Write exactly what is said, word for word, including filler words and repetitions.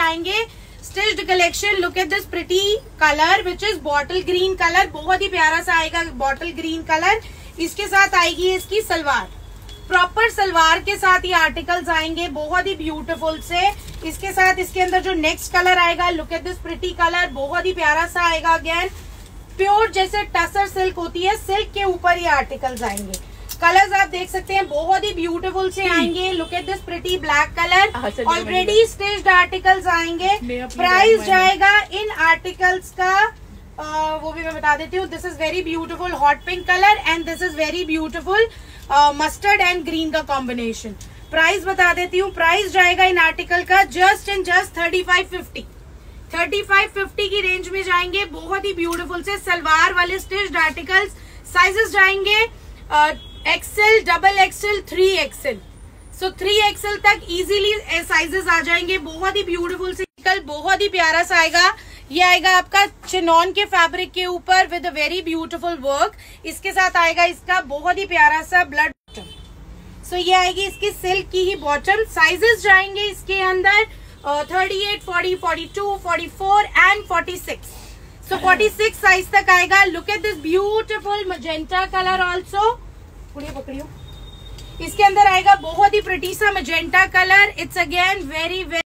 आएंगे stitched collection. Look at this pretty colour which is bottle green colour, बहुत ही प्यारा सा आएगा बॉटल ग्रीन कलर। इसके साथ आएगी इसकी सलवार, प्रॉपर सलवार के साथ ये आर्टिकल्स आएंगे, बहुत ही ब्यूटीफुल से। इसके साथ इसके अंदर जो नेक्स्ट कलर आएगा, look at this pretty colour, बहुत ही प्यारा सा आएगा। अगेन प्योर जैसे टसर सिल्क होती है, सिल्क के ऊपर ये आर्टिकल्स आएंगे। कलर्स आप देख सकते हैं बहुत ही ब्यूटीफुल से आएंगे। Look at this pretty black colour, already stitched articles आएंगे। प्राइस जाएगा इन आर्टिकल्स का आ, वो भी मैं बता देती हूँ। This is very beautiful hot pink colour and this is very beautiful mustard and green का कॉम्बिनेशन। प्राइस बता देती हूँ, प्राइस जाएगा इन आर्टिकल का just and just thirty five fifty thirty five fifty की रेंज में जाएंगे। बहुत ही ब्यूटीफुल से सलवार वाले स्टिच्ड आर्टिकल्स। साइजेस जाएंगे XL, double XL, three XL. So three XL तक इजीली साइजेस आ जाएंगे। बहुत ही ब्यूटीफुल से कल बहुत ही प्यारा सा आएगा। ये आएगा आपका चिनॉन के फैब्रिक के ऊपर with a very beautiful work. इसके साथ आएगा इसका बहुत ही प्यारा सा ब्लड बॉटम। सो ये आएगी इसकी सिल्क की ही बॉटम। साइजेस जाएंगे इसके अंदर thirty eight, forty, forty two, forty four and forty six. So forty six size तक आएगा। Look at this beautiful magenta colour also. पकड़ियो, इसके अंदर आएगा बहुत ही प्रिटी सा magenta colour. It's again very very